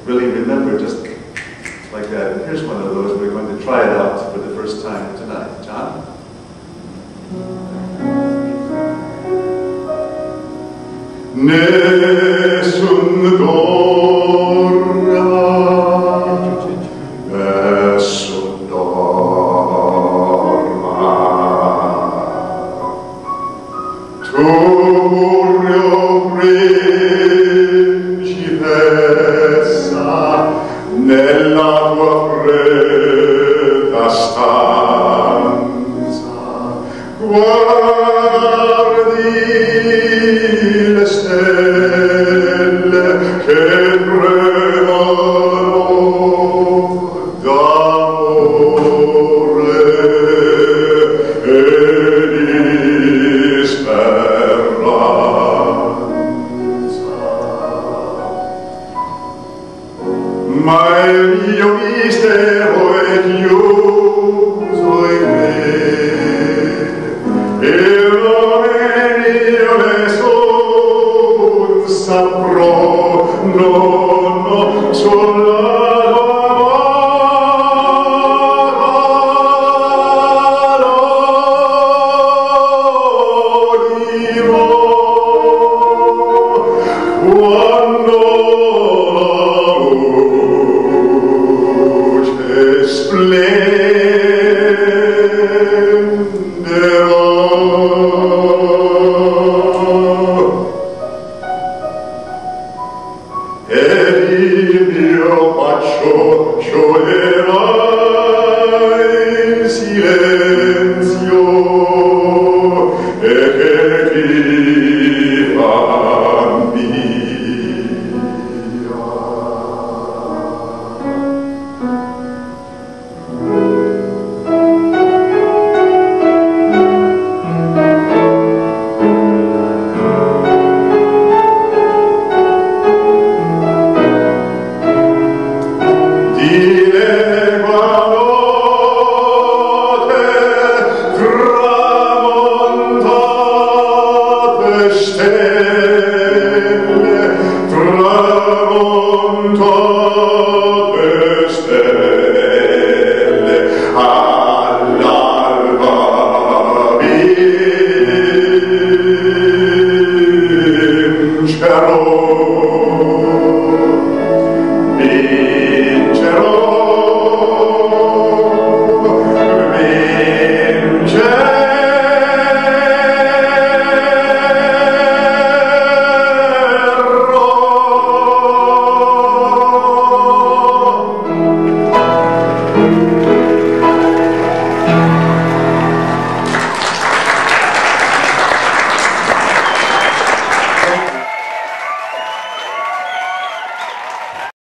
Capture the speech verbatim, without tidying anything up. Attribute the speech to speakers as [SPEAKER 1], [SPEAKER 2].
[SPEAKER 1] really remember just like that. Here's one of those. We're going to try it out for the first time tonight. John? Nessun dorma, nessun dorma, Turio principessa, nella tua fredda stanza, guardi le stelle che tremano d'amore e di speranza. Ma il mio mistero è chiuso in me, e saprò, no, no, sulla lo dirò quando la luce splenderà. Ed il mio bacio scioglierà in silenzio, e che chi